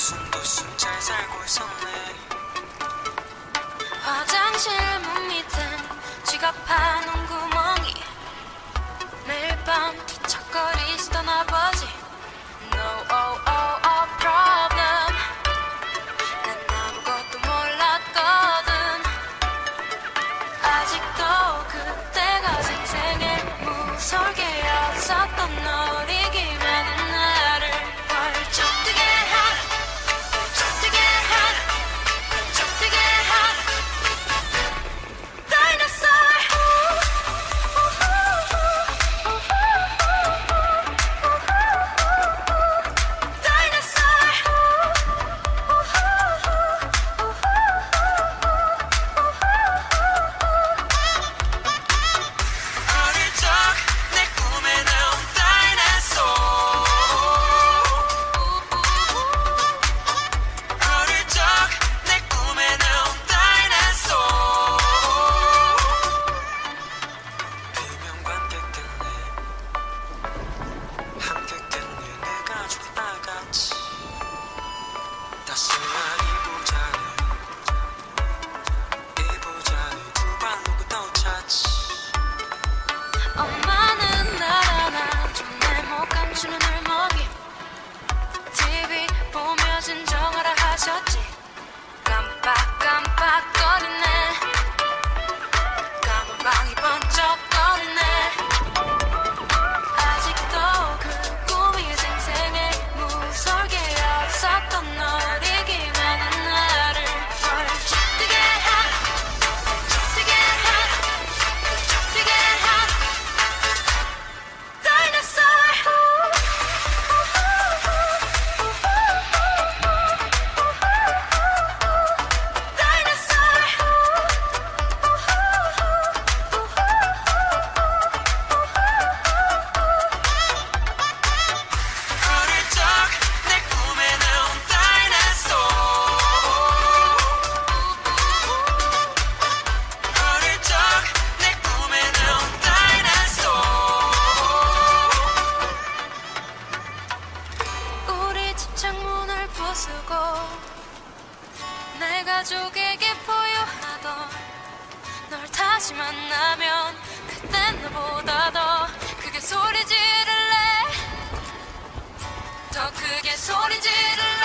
오순도순 잘 살고 있었네. 화장실 문 밑엔 지갑하는 구멍이 매일 밤 뒤척거리시던 아버지. No problem. 난 아무것도 몰랐거든. 아직도 그때가 생생해. 무설계였었던 어리기만 한 나를 벌쩍 뜨게 한, 벌쩍 뜨게 한, 벌쩍 뜨게 한 Dinosaur. 어릴 적 내 꿈에 나온 다이너소어. 어릴 적 내 꿈에 나온 다이너소어. 비명 관객겠네. 함께겠네. 내 가족 다 같이 다시 날 이보자네 두 발로 또 찾지. 엄마는 날 안아줘. 내 목 감추는 울먹임. TV 보며 진정하라 하셨지. 깜빡깜빡거리네. 까만 방이 번쩍거리네. 아직도 그 꿈이 생생해. 무설계였었던 어리기만 한 나를 벌쩍 뜨게 한, 벌쩍 뜨게 한, 벌쩍 뜨게 한 Dinosaur. 어릴 적 내 꿈에 나온 다이너소어. 어릴 적 내 꿈에 나온 다이너소어. 우리 집 창문을 부수고 내 가족에게 보여하던 널 다시 만나면 그땐 너보다 더 크게 소리 지를래. 더 크게 소리 지를래.